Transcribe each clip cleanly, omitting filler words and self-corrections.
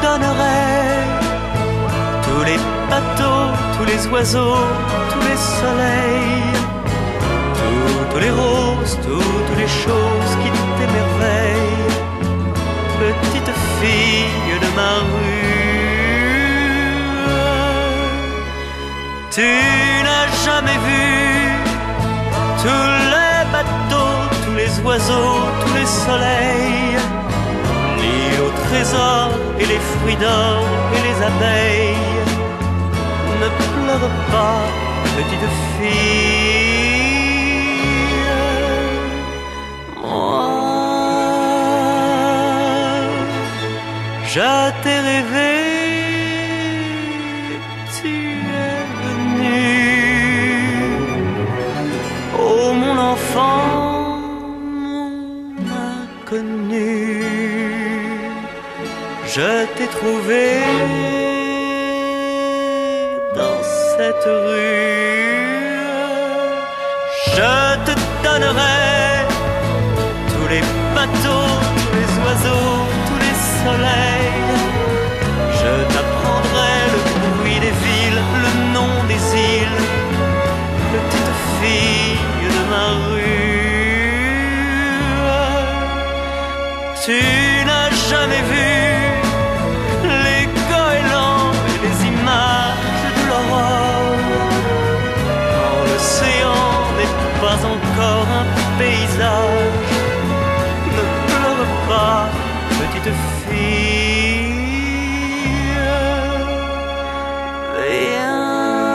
donnerai tous les bateaux, tous les oiseaux, tous les soleils, toutes les roses, toutes les choses qui t'émerveillent, petite fille de ma rue. Tu n'as jamais vu tous les bateaux, tous les oiseaux, tous les soleils, ni aux trésors et les fruits d'or et les abeilles. Ne pleure pas, petite fille. Moi, je t'ai rêvé, tu es venu. Oh mon enfant, mon inconnu, je t'ai trouvé dans cette rue. Je te donnerai tous les bateaux, tous les oiseaux, tous les soleils. Je t'apprendrai le bruit des villes, le nom des îles, petite fille de ma rue. Tu n'as jamais vu les goélands et les images de l'aurore, quand l'océan n'est pas encore un paysage. Ne pleure pas, petite fille. Viens.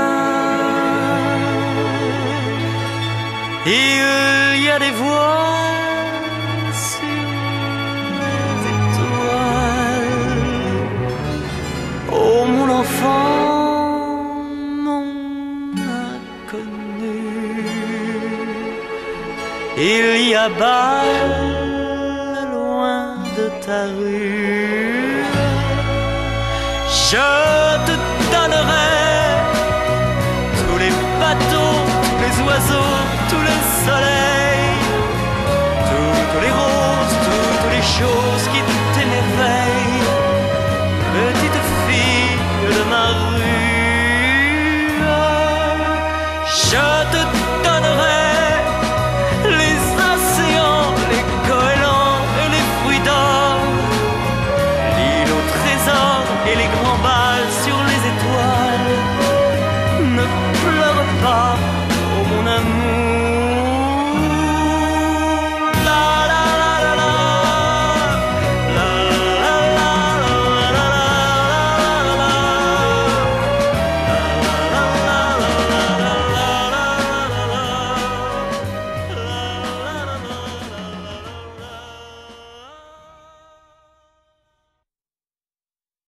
Il y a des voiles sur les étoiles. Oh mon enfant, mon inconnu, il y a Bâle loin de ta rue. Je te